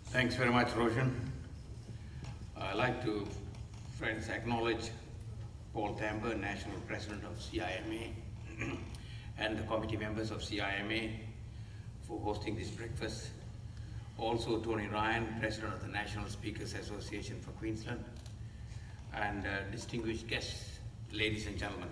Thanks very much, Roshan. I'd like to, friends, acknowledge Paul Tamber, National President of CIMA, and the committee members of CIMA for hosting this breakfast. Also, Tony Ryan, President of the National Speakers Association for Queensland, and distinguished guests, ladies and gentlemen.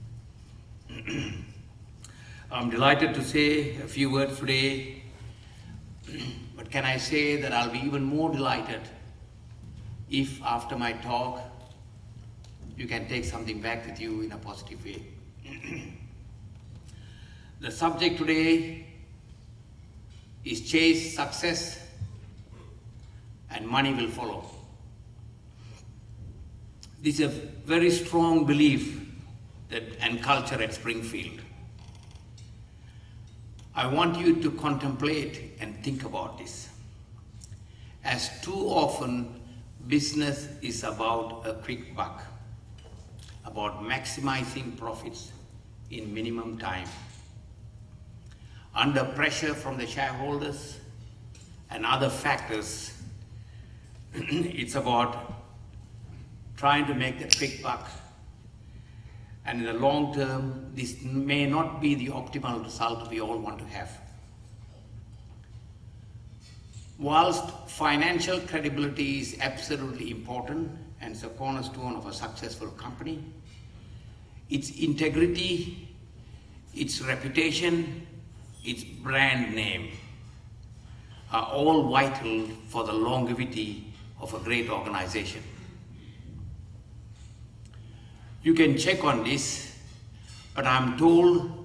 I'm delighted to say a few words today, but can I say that I'll be even more delighted if after my talk you can take something back with you in a positive way. The subject today is chase success and money will follow. This is a very strong belief and culture at Springfield. I want you to contemplate and think about this. As too often, business is about a quick buck, about maximizing profits in minimum time. Under pressure from the shareholders and other factors, it's about trying to make that quick buck. And in the long term, this may not be the optimal result we all want to have. Whilst financial credibility is absolutely important and is a cornerstone of a successful company, its integrity, its reputation, its brand name are all vital for the longevity of a great organization. You can check on this, but I'm told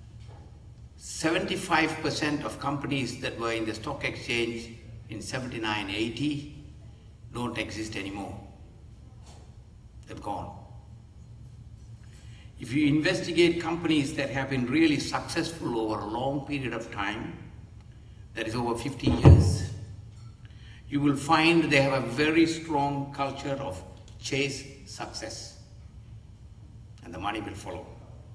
75% of companies that were in the stock exchange in 79, 80 don't exist anymore. They've gone. If you investigate companies that have been really successful over a long period of time, that is over 50 years, you will find they have a very strong culture of chase success. And the money will follow.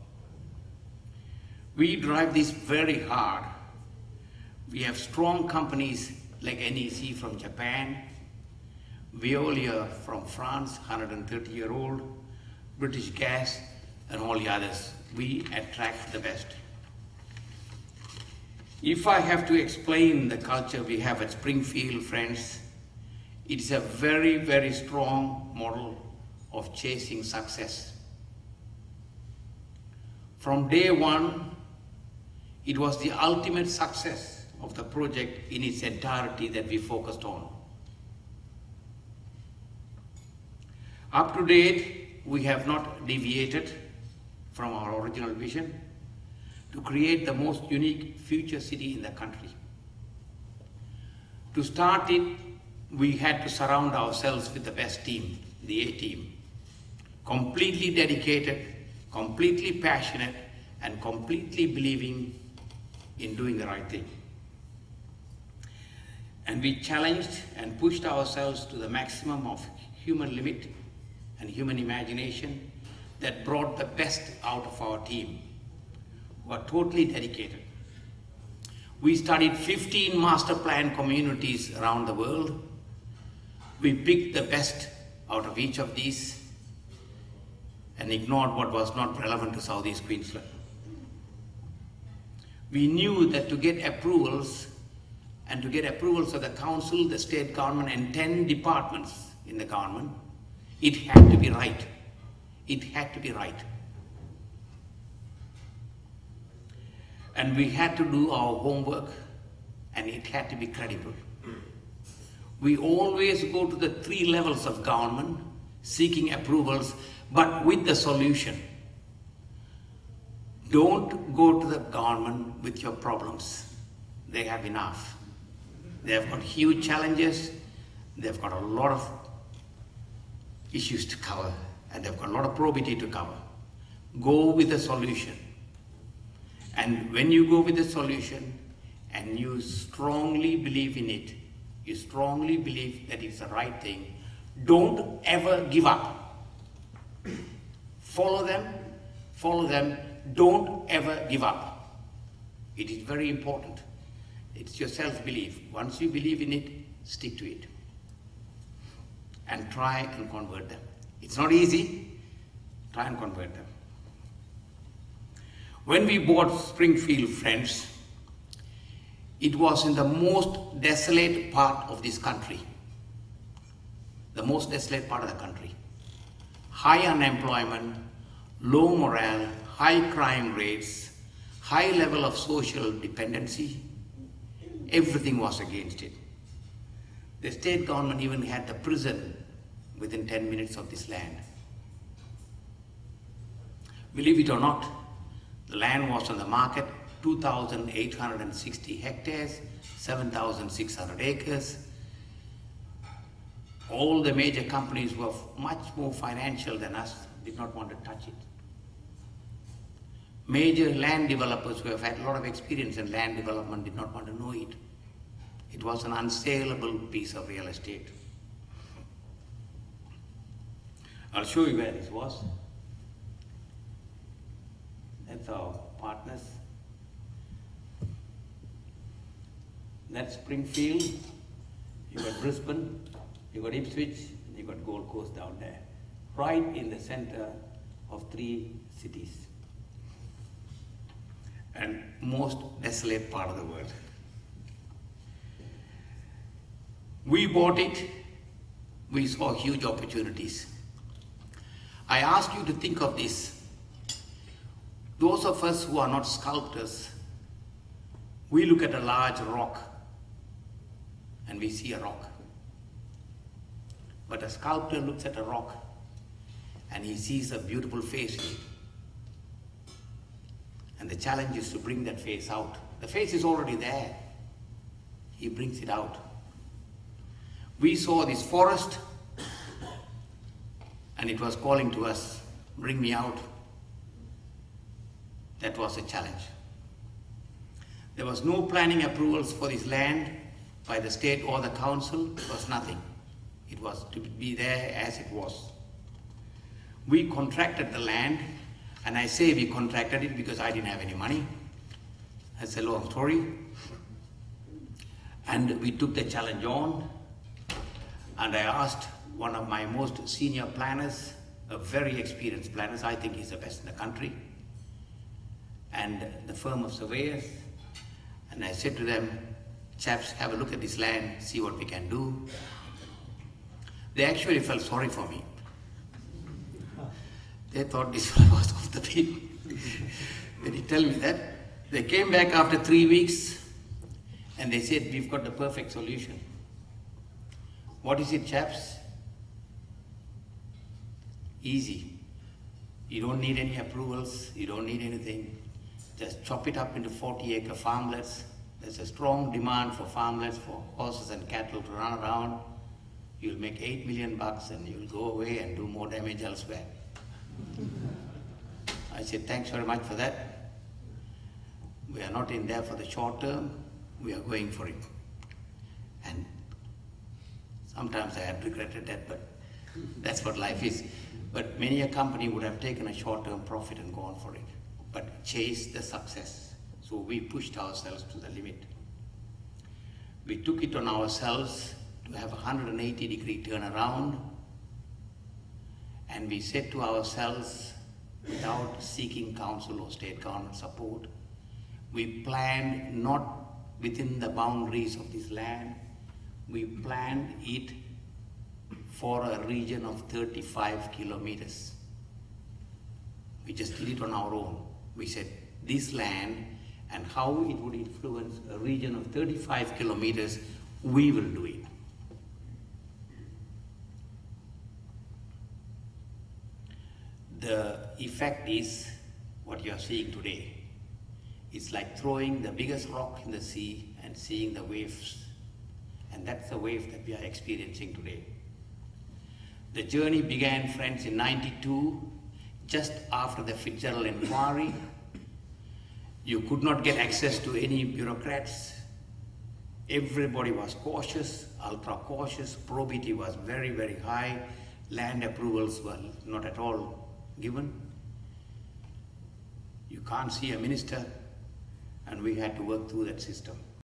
We drive this very hard. We have strong companies like NEC from Japan, Veolia from France, 130-year-old, British Gas, and all the others. We attract the best. If I have to explain the culture we have at Springfield, friends, it's a very, very strong model of chasing success. From day one, it was the ultimate success of the project in its entirety that we focused on. Up to date, we have not deviated from our original vision to create the most unique future city in the country. To start it, we had to surround ourselves with the best team, the A-team, completely dedicated, completely passionate, and completely believing in doing the right thing. And we challenged and pushed ourselves to the maximum of human limit and human imagination that brought the best out of our team, who are totally dedicated. We studied 15 master plan communities around the world. We picked the best out of each of these and ignored what was not relevant to Southeast Queensland. We knew that to get approvals, and to get approvals of the council, the state government, and 10 departments in the government, it had to be right. It had to be right. And we had to do our homework, and it had to be credible. We always go to the 3 levels of government, seeking approvals, but with the solution. Don't go to the government with your problems. They have enough. They have got huge challenges. They've got a lot of issues to cover, and they've got a lot of probity to cover. Go with the solution. And when you go with the solution and you strongly believe in it, you strongly believe that it's the right thing, don't ever give up. Follow them, don't ever give up. It is very important. It's your self-belief. Once you believe in it, stick to it and try and convert them. It's not easy, try and convert them. When we bought Springfield, friends, it was in the most desolate part of this country. The most desolate part of the country. High unemployment, low morale, high crime rates, high level of social dependency. Everything was against it. The state government even had the prison within 10 minutes of this land. Believe it or not, the land was on the market, 2,860 hectares, 7,600 acres. All the major companies were much more financial than us, did not want to touch it. Major land developers who have had a lot of experience in land development did not want to know it. It was an unsaleable piece of real estate. I'll show you where this was. That's our partners. That's Springfield. You got Brisbane, you got Ipswich, you got Gold Coast down there. Right in the center of 3 cities. And most desolate part of the world. We bought it, we saw huge opportunities. I ask you to think of this. Those of us who are not sculptors, we look at a large rock and we see a rock. But a sculptor looks at a rock and he sees a beautiful face in it. And the challenge is to bring that face out. The face is already there. He brings it out. We saw this forest and it was calling to us, bring me out. That was a challenge. There was no planning approvals for this land by the state or the council. It was nothing. It was to be there as it was. We contracted the land, and I say we contracted it because I didn't have any money. That's a long story. And we took the challenge on, and I asked one of my most senior planners, a very experienced planners, I think he's the best in the country, and the firm of surveyors, and I said to them, chaps, have a look at this land, see what we can do. They actually felt sorry for me. They thought this fellow was off the beat. Did he tell me that? They came back after 3 weeks and they said, we've got the perfect solution. What is it, chaps? Easy. You don't need any approvals, you don't need anything. Just chop it up into 40-acre farmlets. There's a strong demand for farmlets for horses and cattle to run around. You'll make $8 million and you'll go away and do more damage elsewhere. I said, thanks very much for that. We are not in there for the short term, we are going for it. And sometimes I had regretted that, but that's what life is. But many a company would have taken a short-term profit and gone for it, but chased the success. So we pushed ourselves to the limit. We took it on ourselves to have a 180-degree turnaround, and we said to ourselves, without seeking council or state government support, we planned not within the boundaries of this land, we planned it for a region of 35 kilometers. We just did it on our own. We said, this land and how it would influence a region of 35 kilometers, we will do it. The effect is what you are seeing today. It's like throwing the biggest rock in the sea and seeing the waves. And that's the wave that we are experiencing today. The journey began, friends, in '92, just after the Fitzgerald inquiry. You could not get access to any bureaucrats. Everybody was cautious, ultra cautious. Probity was very, very high. Land approvals were not at all given. You can't see a minister, and we had to work through that system.